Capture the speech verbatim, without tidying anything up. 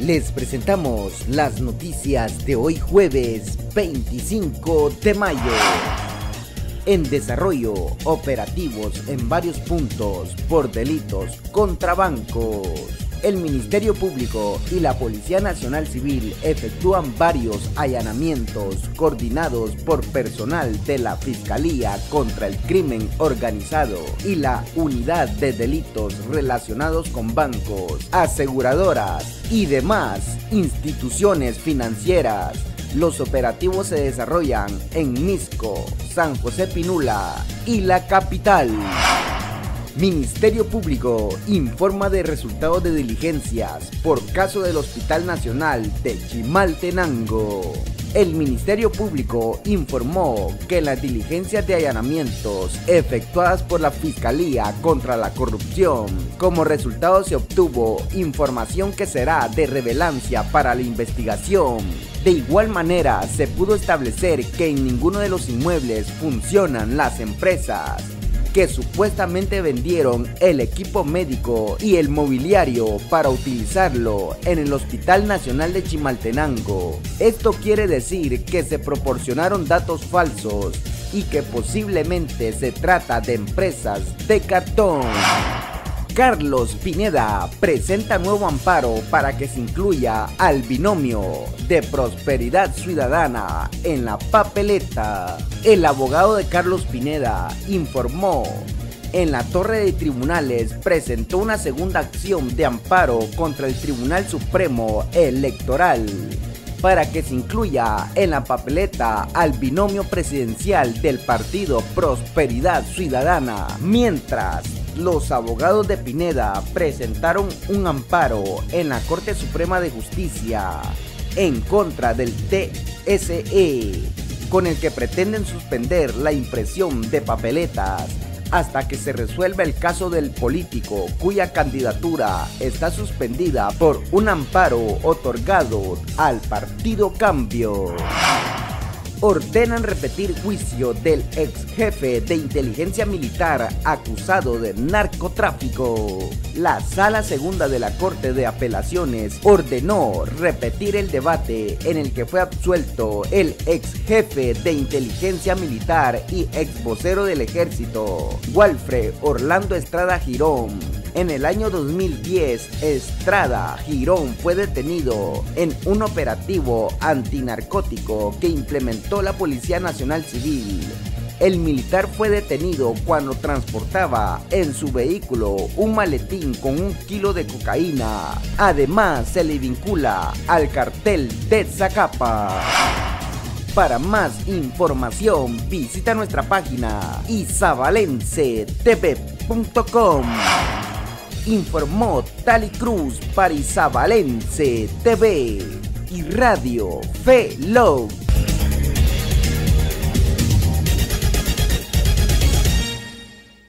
Les presentamos las noticias de hoy jueves veinticinco de mayo. En desarrollo, operativos en varios puntos por delitos contra bancos. El Ministerio Público y la Policía Nacional Civil efectúan varios allanamientos coordinados por personal de la Fiscalía contra el Crimen Organizado y la Unidad de Delitos relacionados con bancos, aseguradoras y demás instituciones financieras. Los operativos se desarrollan en Misco, San José Pinula y la capital. Ministerio Público informa de resultados de diligencias por caso del Hospital Nacional de Chimaltenango. El Ministerio Público informó que en las diligencias de allanamientos efectuadas por la Fiscalía contra la Corrupción, como resultado se obtuvo información que será de relevancia para la investigación. De igual manera, se pudo establecer que en ninguno de los inmuebles funcionan las empresas que supuestamente vendieron el equipo médico y el mobiliario para utilizarlo en el Hospital Nacional de Chimaltenango. Esto quiere decir que se proporcionaron datos falsos y que posiblemente se trata de empresas de cartón. Carlos Pineda presenta nuevo amparo para que se incluya al binomio de Prosperidad Ciudadana en la papeleta. El abogado de Carlos Pineda informó en la Torre de Tribunales presentó una segunda acción de amparo contra el Tribunal Supremo Electoral para que se incluya en la papeleta al binomio presidencial del partido Prosperidad Ciudadana, mientras los abogados de Pineda presentaron un amparo en la Corte Suprema de Justicia en contra del T S E, con el que pretenden suspender la impresión de papeletas hasta que se resuelva el caso del político cuya candidatura está suspendida por un amparo otorgado al Partido Cambio. Ordenan repetir juicio del ex jefe de inteligencia militar acusado de narcotráfico. La Sala Segunda de la Corte de Apelaciones ordenó repetir el debate en el que fue absuelto el ex jefe de inteligencia militar y ex vocero del ejército, Walfred Orlando Estrada Girón. En el año dos mil diez, Estrada Girón fue detenido en un operativo antinarcótico que implementó la Policía Nacional Civil. El militar fue detenido cuando transportaba en su vehículo un maletín con un kilo de cocaína. Además, se le vincula al cartel de Zacapa. Para más información, visita nuestra página isabalense t v punto com. Informó Tali Cruz para Isabalense T V y Radio Fe Log.